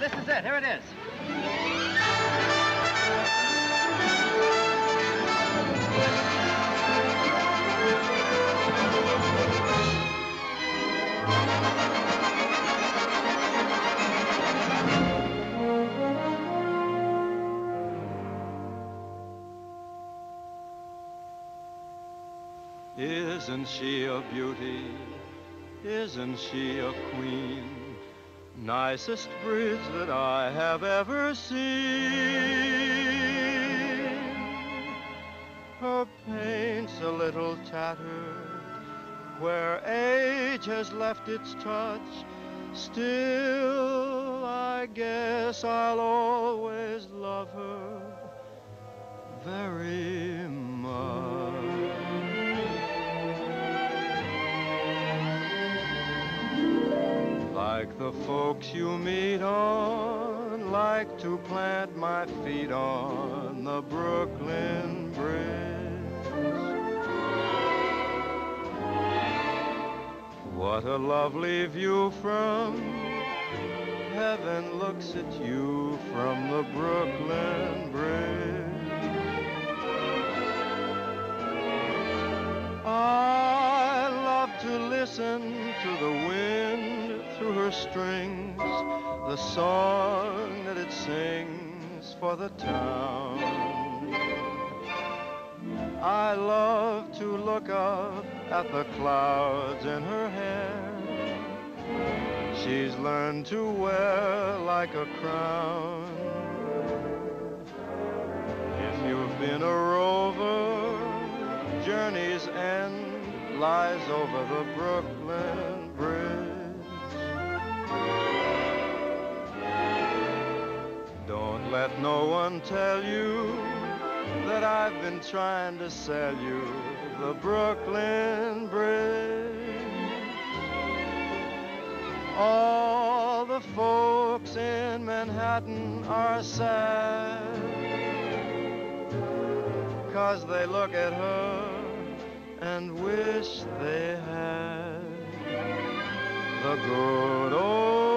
This is it. Here it is. Isn't she a beauty? Isn't she a queen? Nicest bridge that I have ever seen. Her paint's a little tattered where age has left its touch. Still, I guess I'll always love her very much. Like the folks you meet on, like to plant my feet on the Brooklyn Bridge. What a lovely view from heaven looks at you from the Brooklyn Bridge. I love to listen to the wind through her strings, the song that it sings for the town. I love to look up at the clouds in her hair. She's learned to wear like a crown. If you've been a rover, journey's end lies over the Brooklyn Bridge. Don't let no one tell you that I've been trying to sell you the Brooklyn Bridge. All the folks in Manhattan are sad 'cause they look at her and wish they had the good old